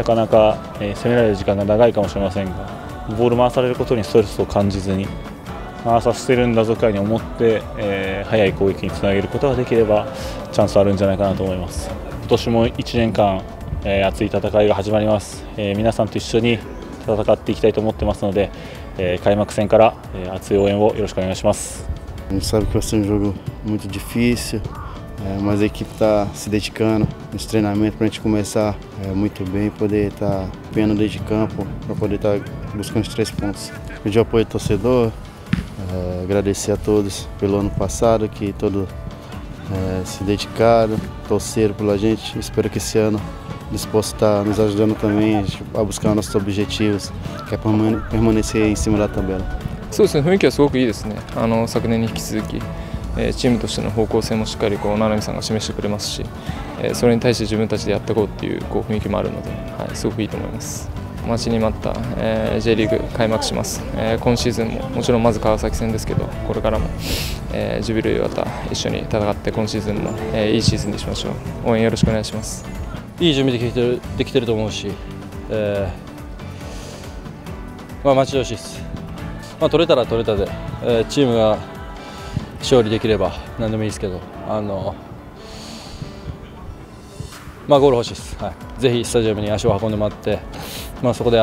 かなか攻められる時間が長いかもしれませんが、ボール回されることにストレスを感じずに、回させてるんだぞくらいに思って、速い攻撃につなげることができればチャンスあるんじゃないかなと思います。今年も1年間、熱い戦いが始まります。皆さんと一緒に戦っていきたいと思ってますので、開幕戦から、熱い応援をよろしくお願いします。 A gente sabe que vai ser jogo muito difícil, mas a equipe está se dedicando nesse treinamento para a gente começar muito bem e poder estar vendo dentro de campo para poder estar buscando os 3 pontos. Pedir o apoio do torcedor, agradecer a todos pelo ano passado, que todos se dedicaram, torceram pela gente. Espero que esse ano eles possam estar nos ajudando também a buscar nossos objetivos, que é permanecer em cima da tabela. そうですね、雰囲気はすごくいいですね。昨年に引き続き、チームとしての方向性もしっかり七海さんが示してくれますし、それに対して自分たちでやっていこうっていう雰囲気もあるので、すごくいいと思います。待ちに待った、J リーグ開幕します。今シーズンももちろんまず川崎戦ですけど、これからも、ジュビロ磐田一緒に戦って今シーズンも、いいシーズンにしましょう。応援よろしくお願いします。 いい準備できてると思うし、待ち遠しいです。取れたら取れたで、チームが勝利できれば何でもいいですけど、ゴール欲しいです。ぜひスタジアムに足を運んでもらって、そこで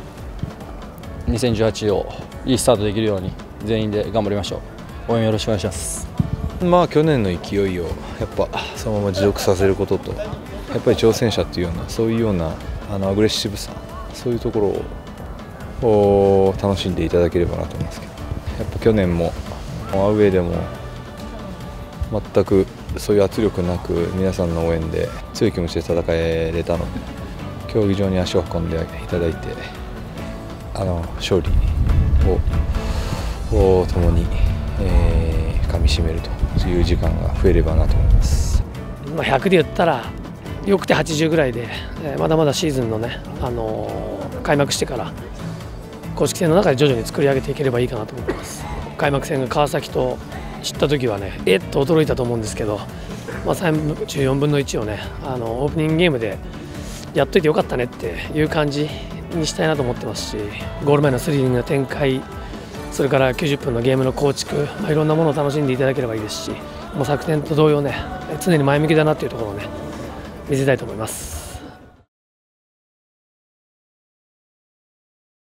2018をいいスタートできるように全員で頑張りましょう。応援よろしくお願いします。 去年の勢いをやっぱそのまま持続させることと、やっぱり挑戦者というようなそういうようなアグレッシブさ、そういうところを楽しんでいただければなと思いますけど、やっぱ去年もアウェーでも全くそういう圧力なく皆さんの応援で強い気持ちで戦えれたので、競技場に足を運んでいただいて勝利を共に、かみしめるという時間が増えればなと思います。 100で言ったらよくて80ぐらいで、まだまだシーズンのね、開幕してから公式戦の中で徐々に作り上げていければいいかなと思ってます。開幕戦が川崎と知った時はね、と驚いたと思うんですけど、34分の1をね、オープニングゲームでやっといてよかったねっていう感じにしたいなと思ってますし、ゴール前のスリリングな展開、それから90分のゲームの構築、いろんなものを楽しんでいただければいいですし、昨年と同様ね、常に前向きだなというところをね、見せたいと思います。